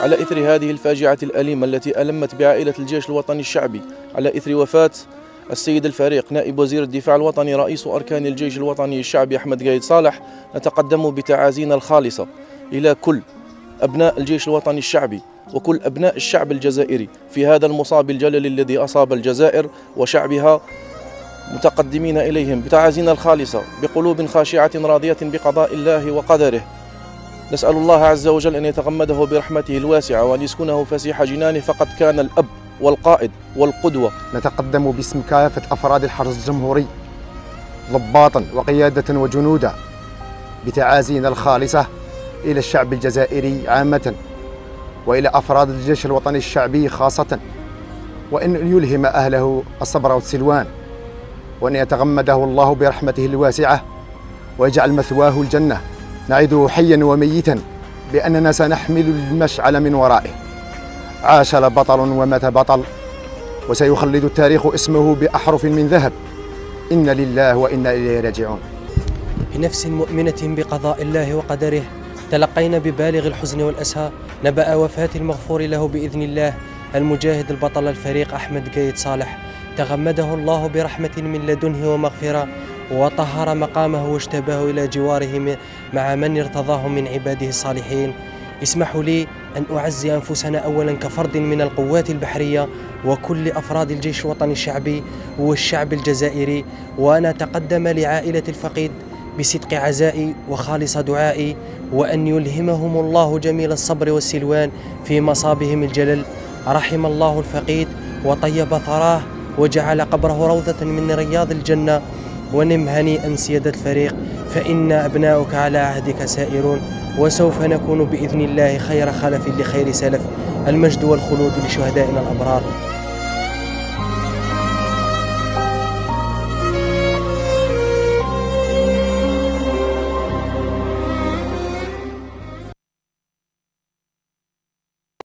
على إثر هذه الفاجعة الأليمة التي ألمت بعائلة الجيش الوطني الشعبي، على إثر وفاة السيد الفريق نائب وزير الدفاع الوطني رئيس أركان الجيش الوطني الشعبي أحمد قايد صالح، نتقدم بتعازينا الخالصة إلى كل أبناء الجيش الوطني الشعبي وكل أبناء الشعب الجزائري في هذا المصاب الجلل الذي أصاب الجزائر وشعبها، متقدمين إليهم بتعازينا الخالصة بقلوب خاشعة راضية بقضاء الله وقدره. نسأل الله عز وجل أن يتغمده برحمته الواسعة وأن يسكنه فسيح جنانه، فقد كان الأب والقائد والقدوة. نتقدم باسم كافة أفراد الحرس الجمهوري ضباطا وقيادة وجنودا بتعازينا الخالصة إلى الشعب الجزائري عامة وإلى أفراد الجيش الوطني الشعبي خاصة، وأن يلهم أهله الصبر والسلوان، وأن يتغمده الله برحمته الواسعة ويجعل مثواه الجنة. نعده حيا وميتا بأننا سنحمل المشعل من ورائه. عاش بطل ومات بطل، وسيخلد التاريخ اسمه بأحرف من ذهب. إن لله وإنا إليه راجعون. بنفس مؤمنة بقضاء الله وقدره تلقينا ببالغ الحزن والأسى نبأ وفاة المغفور له بإذن الله المجاهد البطل الفريق أحمد قايد صالح، تغمده الله برحمة من لدنه ومغفرة، وطهر مقامه واجتباه إلى جواره مع من ارتضاه من عباده الصالحين. اسمحوا لي أن أعزي أنفسنا أولا كفرد من القوات البحرية وكل أفراد الجيش الوطني الشعبي والشعب الجزائري، وأنا أتقدم لعائلة الفقيد بصدق عزائي وخالص دعائي، وأن يلهمهم الله جميل الصبر والسلوان في مصابهم الجلل. رحم الله الفقيد وطيب ثراه وجعل قبره روضة من رياض الجنة، ونم هنيئا سيادة الفريق، فإن أبناؤك على عهدك سائرون، وسوف نكون بإذن الله خير خلف لخير سلف. المجد والخلود لشهدائنا الأبرار.